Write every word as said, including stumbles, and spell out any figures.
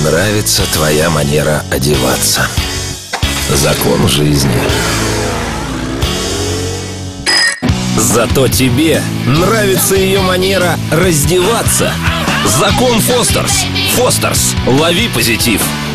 нравится твоя манера одеваться. Закон жизни. Зато тебе нравится ее манера раздеваться. Закон Фостерс. Фостерс. Лови позитив.